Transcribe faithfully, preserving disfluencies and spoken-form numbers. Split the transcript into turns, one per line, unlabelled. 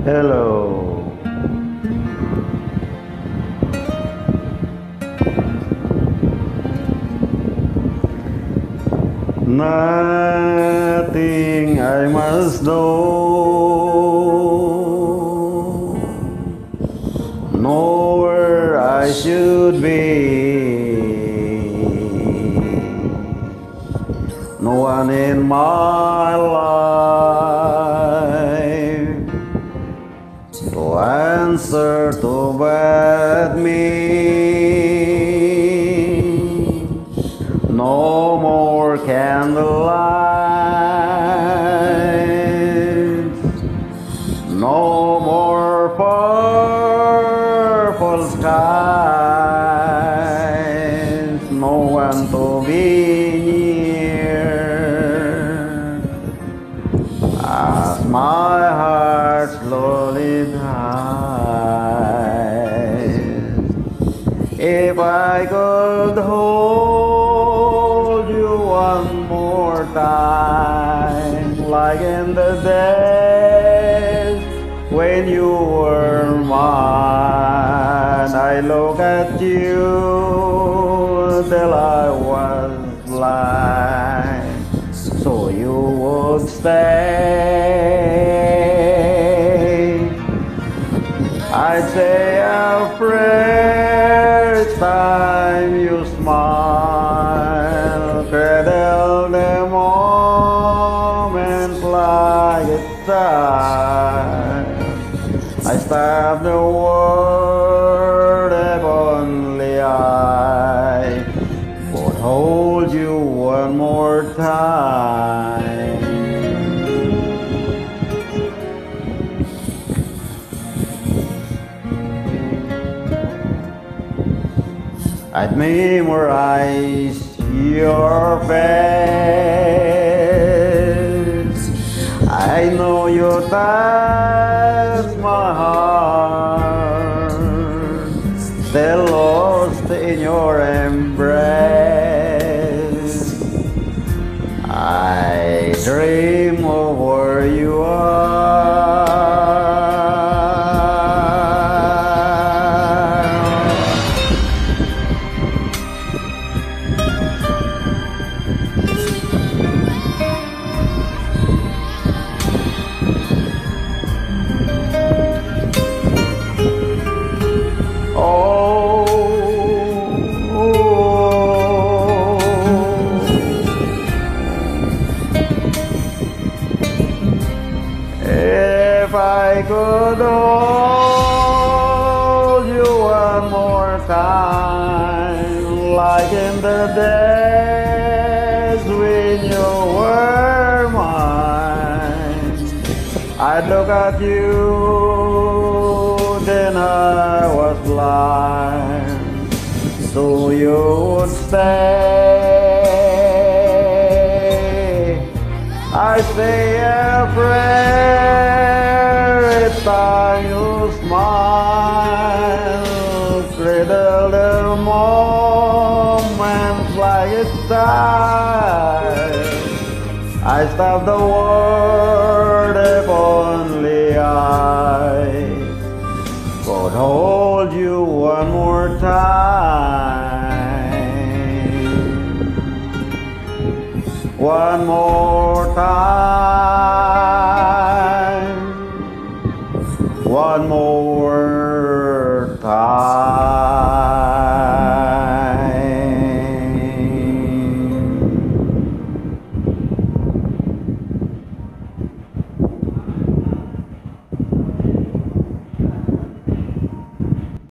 Hello. Nothing I must know, nowhere I should be. No one in my life to answer to but me. No more candlelight, no more purple skies, no one to be near as my heart slowly dies. If I could hold you one more time, like in the days when you were mine, I look at you till I was blind, so you would stay. I'd say a prayer each time you smile, cradle the moment like it's time. I stab the word if only I would hold you one more time. I'd memorize your face. I know you touch my heart, still lost in your embrace. I dream of where you are. If I could hold you one more time, like in the days when you were mine, I'd look at you, then I was blind, so you would stay. I say a prayer each time you smile, cradle the moment like it's time. I stop the world if only I could hold you one more time. One more time, one more